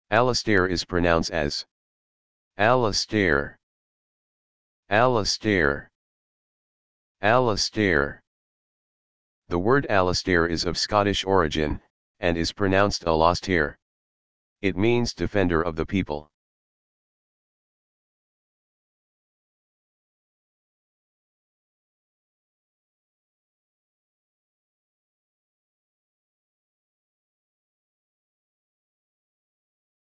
Alastair is pronounced as Alastair, Alastair, Alastair. The word Alastair is of Scottish origin, and is pronounced a-las-tair. It means defender of the people.